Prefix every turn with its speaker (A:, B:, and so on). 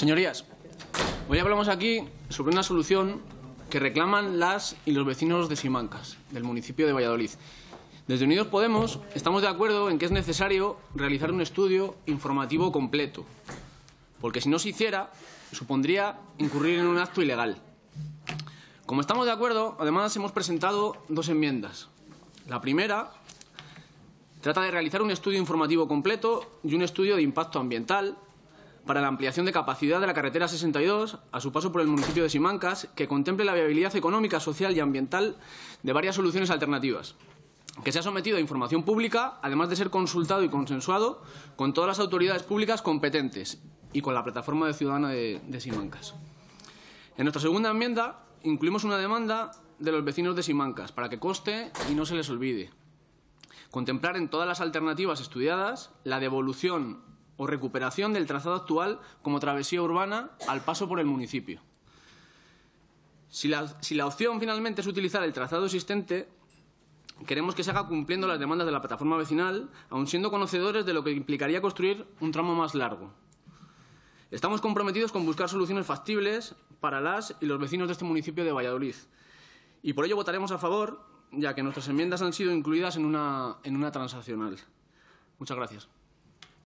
A: Señorías, hoy hablamos aquí sobre una solución que reclaman las y los vecinos de Simancas, del municipio de Valladolid. Desde Unidos Podemos estamos de acuerdo en que es necesario realizar un estudio informativo completo, porque si no se hiciera, supondría incurrir en un acto ilegal. Como estamos de acuerdo, además hemos presentado dos enmiendas. La primera trata de realizar un estudio informativo completo y un estudio de impacto ambiental para la ampliación de capacidad de la carretera 62 a su paso por el municipio de Simancas, que contemple la viabilidad económica, social y ambiental de varias soluciones alternativas, que sea sometido a información pública, además de ser consultado y consensuado con todas las autoridades públicas competentes y con la plataforma ciudadana de Simancas. En nuestra segunda enmienda incluimos una demanda de los vecinos de Simancas para que conste y no se les olvide contemplar en todas las alternativas estudiadas la devolución o recuperación del trazado actual como travesía urbana al paso por el municipio. Si la opción finalmente es utilizar el trazado existente, queremos que se haga cumpliendo las demandas de la plataforma vecinal, aun siendo conocedores de lo que implicaría construir un tramo más largo. Estamos comprometidos con buscar soluciones factibles para las y los vecinos de este municipio de Valladolid. Y por ello votaremos a favor, ya que nuestras enmiendas han sido incluidas en una transaccional. Muchas gracias.